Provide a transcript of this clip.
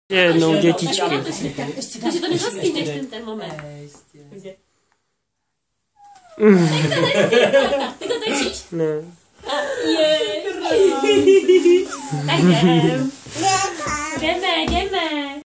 Jednou dětičky. Takže to nezastíneš ten moment. Ty to tečíš? Ne. Tak jdem. Jdeme.